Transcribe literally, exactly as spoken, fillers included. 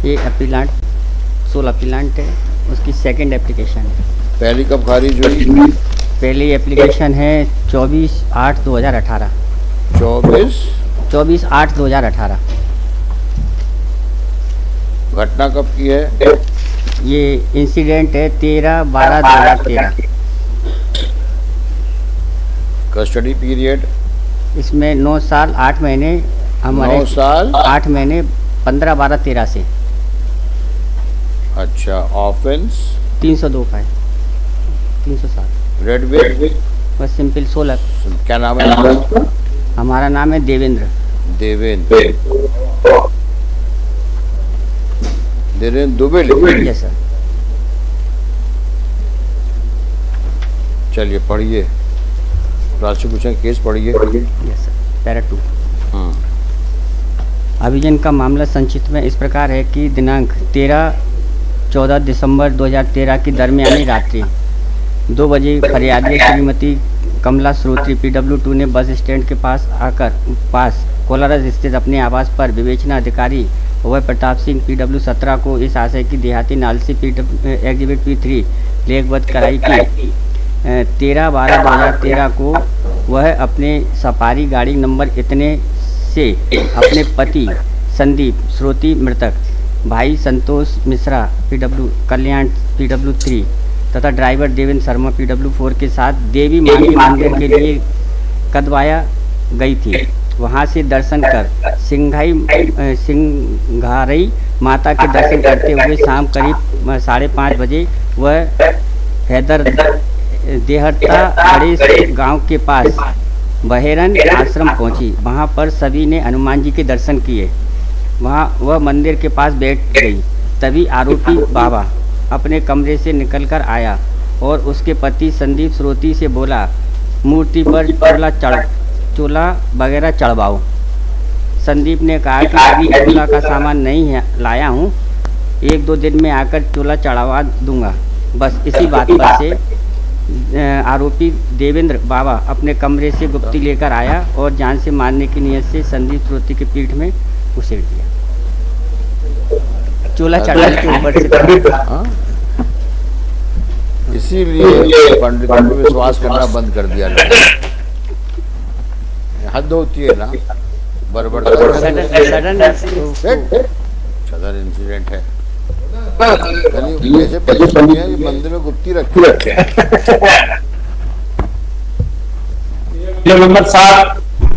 ये appellant soul appellant है, उसकी सेकंड एप्लीकेशन है। पहली कब खारिज हुई? पहली एप्लीकेशन है चौबीस आठ दो हज़ार अठारह। चौबीस चौबीस आठ दो हज़ार अठारह। घटना कब की है? ये इंसिडेंट है तेरह बारह दो हज़ार तेरह। Custody period? इसमें नौ साल आठ महीने हमारे नौ साल आठ महीने पंद्रह बारह तेरह से। अच्छा, ऑफेंस? तीन सौ दो का है, तीन सौ सात। Red wait? बस सिंपल सोलह। क्या नाम है आपका? हमारा नाम है देवेंद्र। देवेंद्र देवेंद्र दुबे? Yes sir. चलिए पढ़िए, प्रोसिक्यूशन केस पढ़िए। Yes sir. Para two. हाँ। अभिजन का मामला संक्षिप्त में इस प्रकार है कि दिनांक तेरह चौदह दिसंबर दो हज़ार तेरह की दरमियानी रात्रि दो बजे फरियादी Shrimati Kamla Shrotri P W two ने बस स्टैंड के पास आकर पास कोलारस स्थित अपने आवास पर विवेचना अधिकारी अभय प्रताप सिंह पी डब्ल्यू सत्रह को इस आशय की देहाती नालसी पी एग्जिबिट पी थ्री लेखबद्ध कराई कि तेरह बारह दो हज़ार तेरह को वह अपने सफारी गाड़ी नंबर इतने से अपने पति संदीप श्रोती मृतक, भाई Santosh Mishra P W Kalyan P W three तथा driver Devendra Sharma P W four के साथ देवी माँ के मंदिर के लिए कदवाया गई थी। वहां से दर्शन कर सिंघाई सिंघारई माता के दर्शन करते हुए शाम करीब साढ़े पाँच बजे वह हैदर देहरता गणेश गांव के पास बहेरन आश्रम पहुंची। वहां पर सभी ने हनुमान जी के दर्शन किए। वहां वह मंदिर के पास बैठ गई। तभी आरोपी बाबा अपने कमरे से निकलकर आया और उसके पति संदीप श्रोती से बोला, मूर्ति पर चोला चढ़ चोला वगैरह चढ़वाओ। संदीप ने कहा कि अभी चोला का सामान नहीं है लाया हूँ, एक दो दिन में आकर चोला चढ़वा दूंगा। बस इसी बात पर से आरोपी देवेंद्र बाबा अपने कमरे से गुप्ती लेकर आया और जान से मारने की नियत से संदीप श्रोती की पीठ में उसेड़ दिया। चोला चढ़ा के ऊपर से। इसीलिए पंडित को विश्वास करना बंद कर दिया। हद होती है ना, बरबर सडन सडन इंसिडेंट है। ऐसे पंडित हैं ये मंदिर में गुप्ती रखते हैं। नंबर सात